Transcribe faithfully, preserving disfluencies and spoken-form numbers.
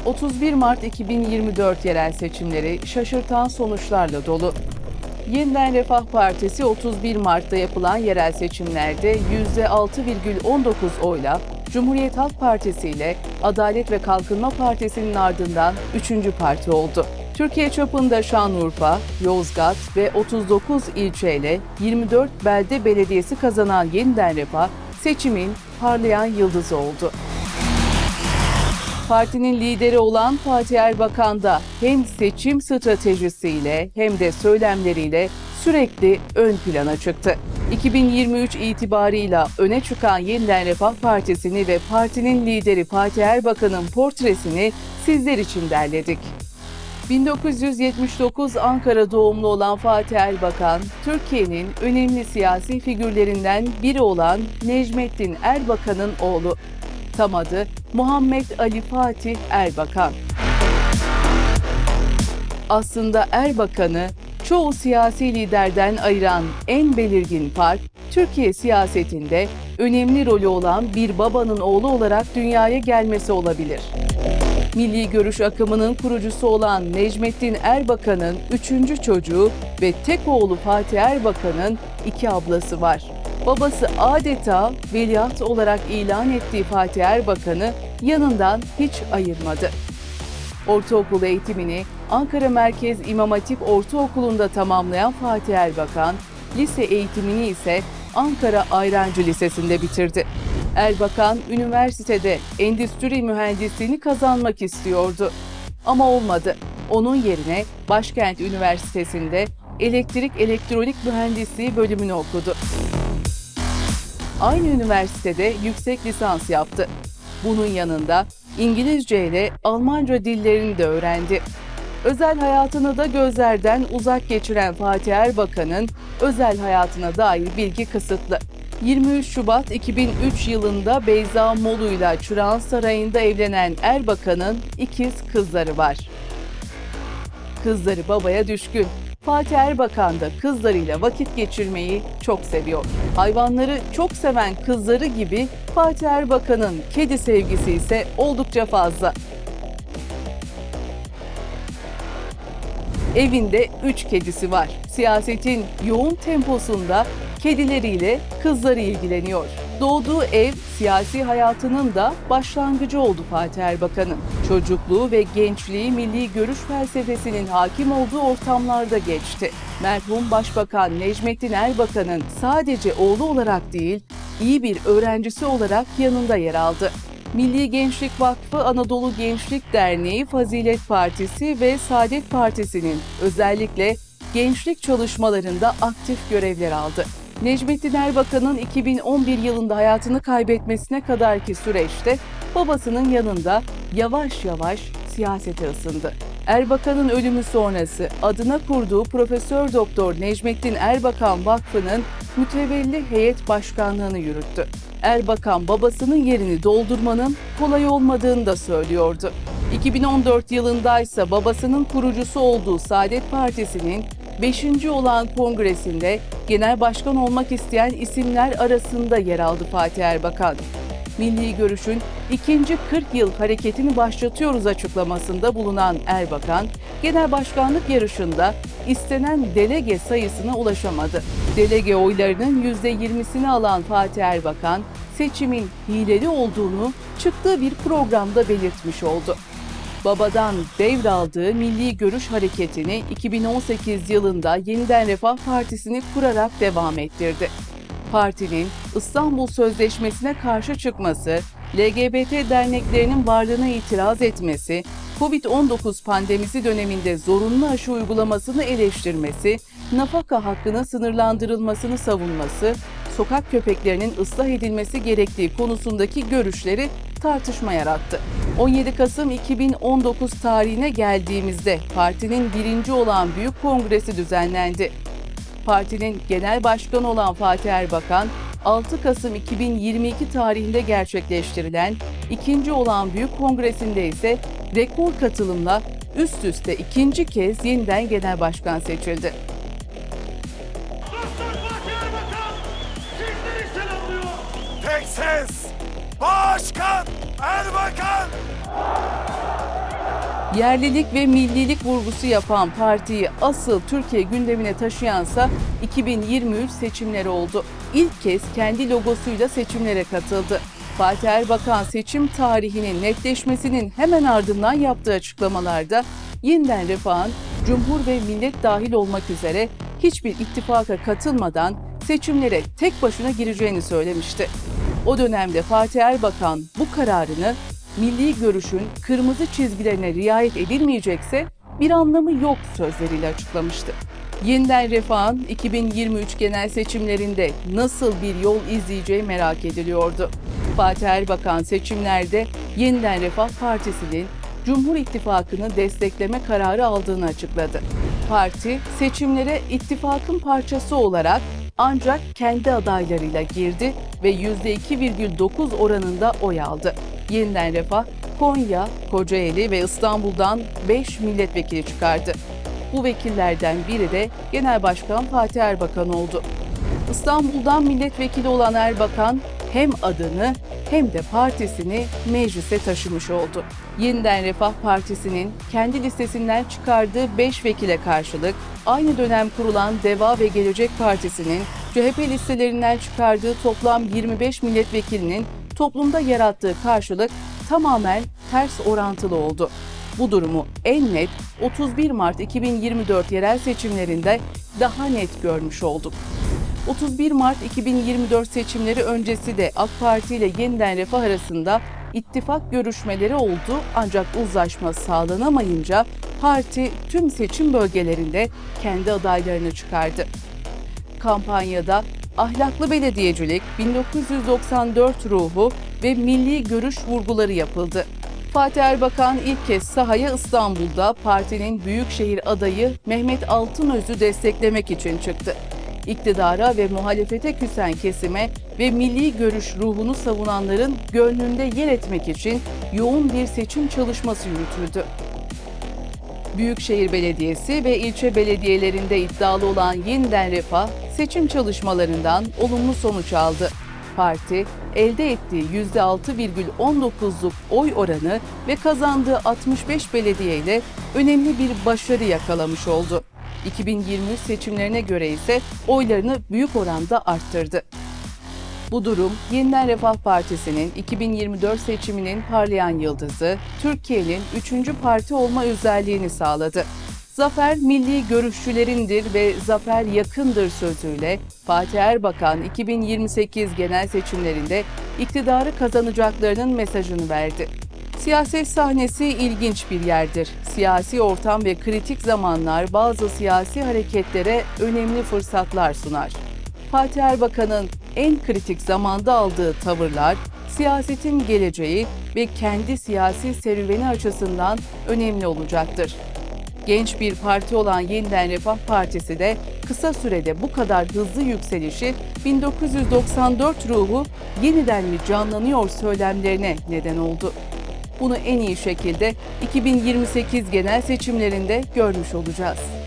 otuz bir Mart iki bin yirmi dört yerel seçimleri şaşırtan sonuçlarla dolu. Yeniden Refah Partisi otuz bir Mart'ta yapılan yerel seçimlerde yüzde altı virgül on dokuz oyla Cumhuriyet Halk Partisi ile Adalet ve Kalkınma Partisi'nin ardından üçüncü parti oldu. Türkiye çapında Şanlıurfa, Yozgat ve otuz dokuz ilçeyle yirmi dört belde belediyesi kazanan Yeniden Refah, seçimin parlayan yıldızı oldu. Partinin lideri olan Fatih Erbakan da hem seçim stratejisiyle hem de söylemleriyle sürekli ön plana çıktı. iki bin yirmi üç itibarıyla öne çıkan Yeniden Refah Partisi'ni ve partinin lideri Fatih Erbakan'ın portresini sizler için derledik. bin dokuz yüz yetmiş dokuz Ankara doğumlu olan Fatih Erbakan, Türkiye'nin önemli siyasi figürlerinden biri olan Necmettin Erbakan'ın oğlu. Tam adı Muhammed Ali Fatih Erbakan. Aslında Erbakan'ı çoğu siyasi liderden ayıran en belirgin fark, Türkiye siyasetinde önemli rolü olan bir babanın oğlu olarak dünyaya gelmesi olabilir. Milli Görüş akımının kurucusu olan Necmettin Erbakan'ın üçüncü çocuğu ve tek oğlu Fatih Erbakan'ın iki ablası var. Babası adeta veliaht olarak ilan ettiği Fatih Erbakan'ı yanından hiç ayırmadı. Ortaokul eğitimini Ankara Merkez İmam Hatip Ortaokulu'nda tamamlayan Fatih Erbakan, lise eğitimini ise Ankara Ayrancı Lisesi'nde bitirdi. Erbakan, üniversitede endüstri mühendisliğini kazanmak istiyordu. Ama olmadı. Onun yerine Başkent Üniversitesi'nde elektrik elektronik mühendisliği bölümünü okudu. Aynı üniversitede yüksek lisans yaptı. Bunun yanında İngilizce ile Almanca dillerini de öğrendi. Özel hayatını da gözlerden uzak geçiren Fatih Erbakan'ın özel hayatına dair bilgi kısıtlı. yirmi üç Şubat iki bin üç yılında Beyza Molu'yla Çırağan Sarayı'nda evlenen Erbakan'ın ikiz kızları var. Kızları babaya düşkün. Fatih Erbakan da kızlarıyla vakit geçirmeyi çok seviyor. Hayvanları çok seven kızları gibi Fatih Erbakan'ın kedi sevgisi ise oldukça fazla. Evinde üç kedisi var. Siyasetin yoğun temposunda kedileriyle kızları ilgileniyor. Doğduğu ev siyasi hayatının da başlangıcı oldu Fatih Erbakan'ın. Çocukluğu ve gençliği milli görüş felsefesinin hakim olduğu ortamlarda geçti. Merhum Başbakan Necmettin Erbakan'ın sadece oğlu olarak değil, iyi bir öğrencisi olarak yanında yer aldı. Milli Gençlik Vakfı, Anadolu Gençlik Derneği, Fazilet Partisi ve Saadet Partisi'nin özellikle gençlik çalışmalarında aktif görevler aldı. Necmettin Erbakan'ın iki bin on bir yılında hayatını kaybetmesine kadarki süreçte babasının yanında yavaş yavaş siyasete ısındı. Erbakan'ın ölümü sonrası adına kurduğu Profesör Doktor Necmettin Erbakan Vakfı'nın mütevelli heyet başkanlığını yürüttü. Erbakan babasının yerini doldurmanın kolay olmadığını da söylüyordu. iki bin on dört yılında ise babasının kurucusu olduğu Saadet Partisi'nin beşinci olan kongresinde genel başkan olmak isteyen isimler arasında yer aldı Fatih Erbakan. Milli Görüş'ün ikinci kırk yıl hareketini başlatıyoruz açıklamasında bulunan Erbakan, genel başkanlık yarışında istenen delege sayısına ulaşamadı. Delege oylarının yüzde yirmisini alan Fatih Erbakan, seçimin hileli olduğunu çıktığı bir programda belirtmiş oldu. Babadan devraldığı Milli Görüş hareketini iki bin on sekiz yılında Yeniden Refah Partisi'ni kurarak devam ettirdi. Partinin İstanbul Sözleşmesi'ne karşı çıkması, L G B T derneklerinin varlığına itiraz etmesi, kovid on dokuz pandemisi döneminde zorunlu aşı uygulamasını eleştirmesi, nafaka hakkının sınırlandırılmasını savunması, sokak köpeklerinin ıslah edilmesi gerektiği konusundaki görüşleri tartışma yarattı. on yedi Kasım iki bin on dokuz tarihine geldiğimizde partinin birinci olan Büyük Kongresi düzenlendi. Partinin genel başkanı olan Fatih Erbakan, altı Kasım iki bin yirmi iki tarihinde gerçekleştirilen ikinci olan Büyük Kongresi'nde ise rekor katılımla üst üste ikinci kez yeniden genel başkan seçildi. Tek ses, Başkan Erbakan! Yerlilik ve millilik vurgusu yapan partiyi asıl Türkiye gündemine taşıyansa iki bin yirmi üç seçimleri oldu. İlk kez kendi logosuyla seçimlere katıldı. Fatih Erbakan seçim tarihinin netleşmesinin hemen ardından yaptığı açıklamalarda Yeniden Refah'ın Cumhur ve Millet dahil olmak üzere hiçbir ittifaka katılmadan seçimlere tek başına gireceğini söylemişti. O dönemde Fatih Erbakan bu kararını milli görüşün kırmızı çizgilerine riayet edilmeyecekse bir anlamı yok sözleriyle açıklamıştı. Yeniden Refah'ın iki bin yirmi üç genel seçimlerinde nasıl bir yol izleyeceği merak ediliyordu. Fatih Erbakan seçimlerde Yeniden Refah Partisi'nin Cumhur İttifakı'nı destekleme kararı aldığını açıkladı. Parti seçimlere ittifakın parçası olarak ancak kendi adaylarıyla girdi ve yüzde iki virgül dokuz oranında oy aldı. Yeniden Refah, Konya, Kocaeli ve İstanbul'dan beş milletvekili çıkardı. Bu vekillerden biri de Genel Başkan Fatih Erbakan oldu. İstanbul'dan milletvekili olan Erbakan hem adını hem de partisini meclise taşımış oldu. Yeniden Refah Partisi'nin kendi listesinden çıkardığı beş vekile karşılık aynı dönem kurulan Deva ve Gelecek Partisi'nin C H P listelerinden çıkardığı toplam yirmi beş milletvekilinin toplumda yarattığı karşılık tamamen ters orantılı oldu. Bu durumu en net otuz bir Mart iki bin yirmi dört yerel seçimlerinde daha net görmüş olduk. otuz bir Mart iki bin yirmi dört seçimleri öncesi de AK Parti ile Yeniden Refah arasında ittifak görüşmeleri oldu ancak uzlaşma sağlanamayınca parti tüm seçim bölgelerinde kendi adaylarını çıkardı. Kampanyada ahlaklı belediyecilik, bin dokuz yüz doksan dört ruhu ve milli görüş vurguları yapıldı. Fatih Erbakan ilk kez sahaya İstanbul'da partinin büyükşehir adayı Mehmet Altınöz'ü desteklemek için çıktı. İktidara ve muhalefete küsen kesime ve milli görüş ruhunu savunanların gönlünde yer etmek için yoğun bir seçim çalışması yürütüldü. Büyükşehir Belediyesi ve ilçe belediyelerinde iddialı olan Yeniden Refah seçim çalışmalarından olumlu sonuç aldı. Parti, elde ettiği yüzde altı virgül on dokuzluk oy oranı ve kazandığı altmış beş belediye ile önemli bir başarı yakalamış oldu. iki bin yirmi üç seçimlerine göre ise oylarını büyük oranda arttırdı. Bu durum, Yeniden Refah Partisi'nin iki bin yirmi dört seçiminin parlayan yıldızı, Türkiye'nin üçüncü parti olma özelliğini sağladı. Zafer milli görüşçülerindir ve zafer yakındır sözüyle Fatih Erbakan iki bin yirmi sekiz genel seçimlerinde iktidarı kazanacaklarının mesajını verdi. Siyaset sahnesi ilginç bir yerdir. Siyasi ortam ve kritik zamanlar bazı siyasi hareketlere önemli fırsatlar sunar. Fatih Erbakan'ın en kritik zamanda aldığı tavırlar, siyasetin geleceği ve kendi siyasi serüveni açısından önemli olacaktır. Genç bir parti olan Yeniden Refah Partisi de kısa sürede bu kadar hızlı yükselişi bin dokuz yüz doksan dört ruhu yeniden mi canlanıyor söylemlerine neden oldu. Bunu en iyi şekilde iki bin yirmi sekiz genel seçimlerinde görmüş olacağız.